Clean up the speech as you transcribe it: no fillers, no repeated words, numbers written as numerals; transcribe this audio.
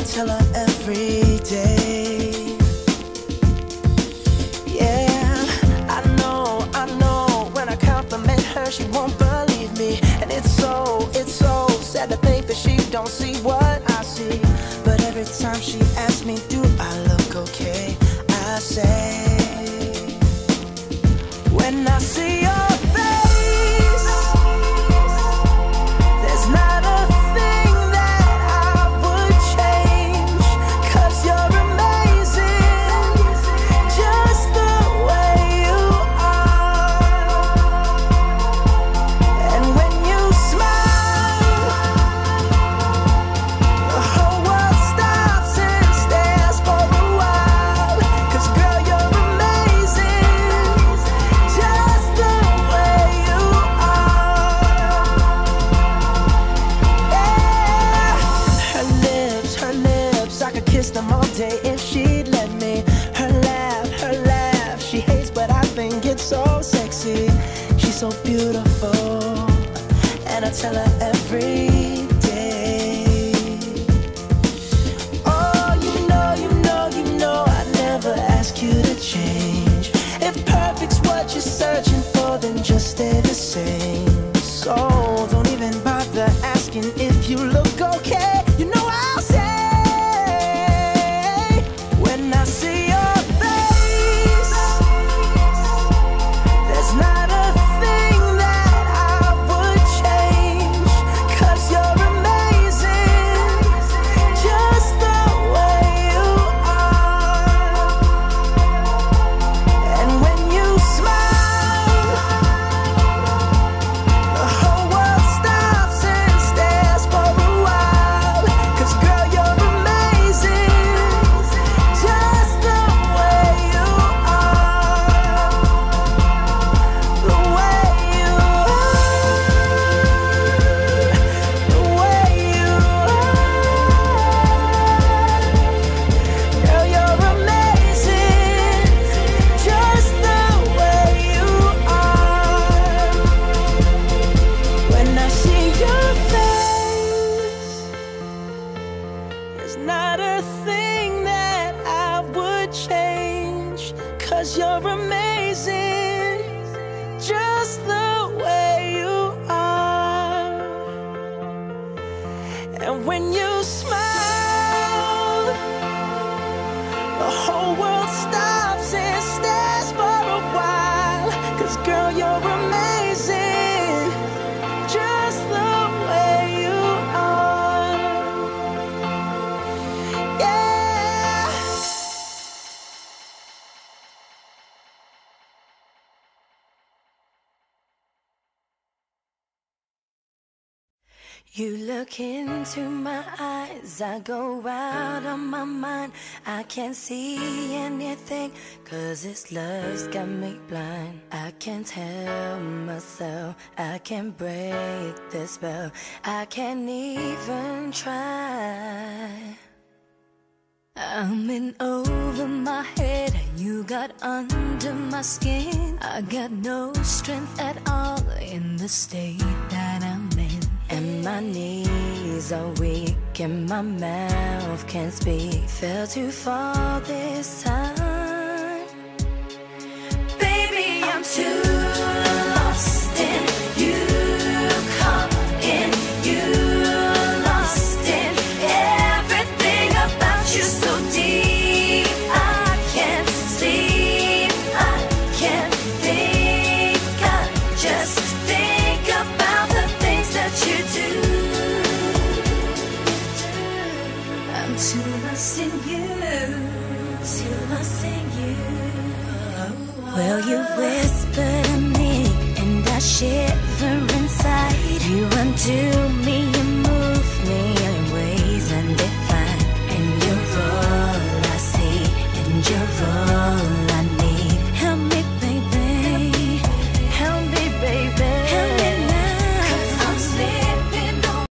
tell her every day. Yeah, I know, when I compliment her, she won't believe me. And it's so sad to think that she don't see what I see. But every time she asks me, do I look okay? I say, when I see your face, there's not a thing that I would change. 'Cause you're amazing, just the way you are. And when you smile, the whole world stops and stares for a while. 'Cause girl, you're amazing, just the way you are. Yeah. Her lips, I could kiss them all day if she'd let me. Her laugh, she hates but I think it's so sexy. She's so beautiful, and I tell her every day. Oh, you know, I never ask you to change. If perfect's what you're searching for, then just stay the same. So don't even bother asking if you look okay. You know I'll say, when I see your face, there's not a thing that I would change. 'Cause you're amazing, just the way you are. And when you smile, the whole world stops and stares for a while. 'Cause girl, you're amazing, just the way you are. The way you are. The way you are. Girl, you're amazing, just the way you are. When I see your face, there's not a thing that I would change. 'Cause you're amazing, just the way you are. And when you smile, the whole world stops and stares for a while. 'Cause girl, you're amazing, just the way you are. Yeah. You look into my eyes, I go out of my mind. I can't see anything, 'cause this love's got me blind. I can't help myself, I can't break the spell. I can't even try. I'm in over my head, you got under my skin. I got no strength at all in the state that I'm in. And my knees are weak and my mouth can't speak. Fell too far this time. Baby, I'm too lost in you, caught in you, lost in everything about you so deep. I can't sleep, I can't think, I just think about the things that you do. I'm too lost in you, too lost in you. Well, you whisper to me and I shiver inside. You undo